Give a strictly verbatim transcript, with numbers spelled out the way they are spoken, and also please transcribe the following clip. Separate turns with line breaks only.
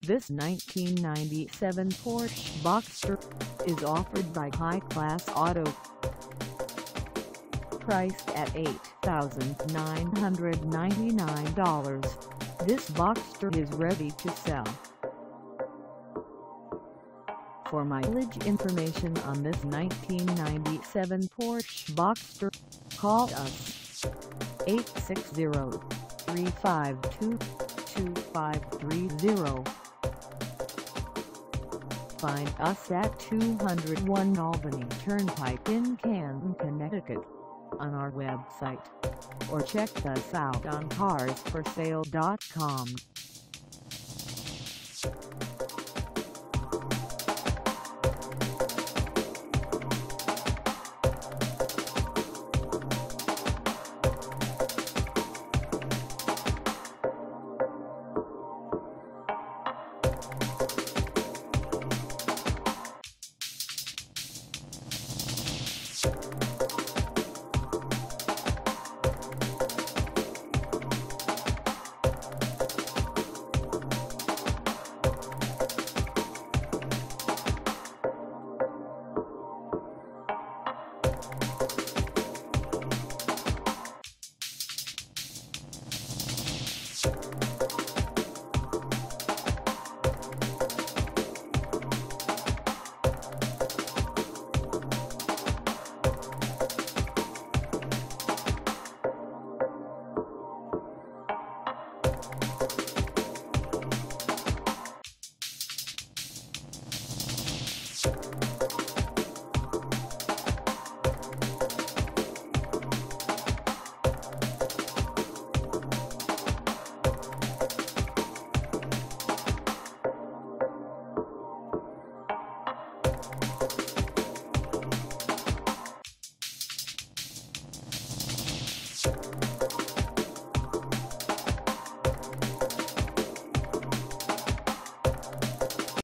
This nineteen ninety-seven Porsche Boxster is offered by High Class Auto. Priced at eight thousand nine hundred ninety-nine dollars, this Boxster is ready to sell. For mileage information on this nineteen ninety-seven Porsche Boxster, call us eight six zero, three five two, two five three zero. Find us at two oh one Albany Turnpike in Canton, Connecticut, on our website, or check us out on cars for sale dot com.
You